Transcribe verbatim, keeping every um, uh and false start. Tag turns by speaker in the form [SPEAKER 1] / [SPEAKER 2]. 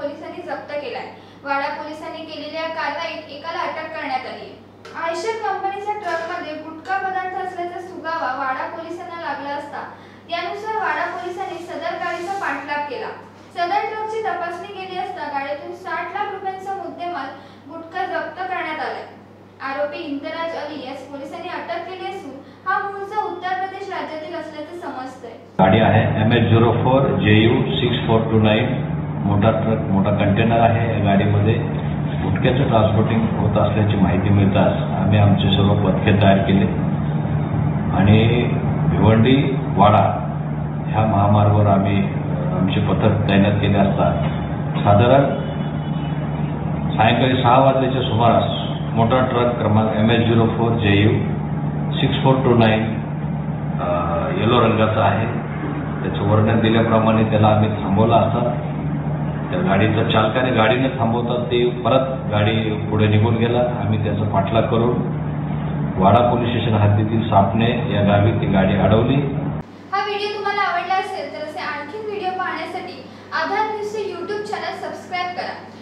[SPEAKER 1] पोलिसांनी जप्त केलाय। वाडा पोलिसांनी केलेल्या कारवाईत एकाला अटक करण्यात आली आहे। आयशर कंपनीच्या ट्रकमध्ये गुटखा पदार्थ असल्याचा सुगावा वाडा पोलिसांना लागला असता त्यानुसार वाडा पोलिसांनी सदर गाडीचा पाठलाग केला। सदर ट्रकची तपासणी केली असता गाडीतून साठ लाख रुपयांचा मुद्देमाल गुटखा जप्त करण्यात आलाय। आरोपी इंतराज अली यास पोलिसांनी अटक केली असून हा मूळचा उत्तर प्रदेश राज्यातील असल्याचे समजतंय।
[SPEAKER 2] गाडी आहे M H zero four J U six four two nine मोठा ट्रक मोठा कंटेनर आहे। या गाडीमध्ये गुटख्याचं ट्रान्सपोर्टिंग होत असल्याची माहिती मिळताच आम्ही आमचे सर्व पथके तयार केले आणि भिवंडी वाडा ह्या महामार्गावर आम्ही आमचे पथक तैनात केले असता साधारण सायंकाळी सहा वाजल्याच्या सुमारास मोठा ट्रक क्रमांक M H zero four J U six four two nine yellow रंगाचा आहे। त्याचं वर्णन दिल्याप्रमाणे त्याला आम्ही थांबवला असता त्या गाडीच्या चालकाने गाडीने थांबवतात ते परत गाडी पुढे निघून गेला। आम्ही त्याचा पाठलाग करून वाडा पोलीस स्टेशन हद्दीतील सापणे या गावी ती गाडी अडवली।
[SPEAKER 1] हा व्हिडिओ तुम्हाला आवडला असेल तर असे आणखी व्हिडिओ पाहण्यासाठी आधार न्यूजचे यूट्यूब चॅनल सबस्क्राइब करा।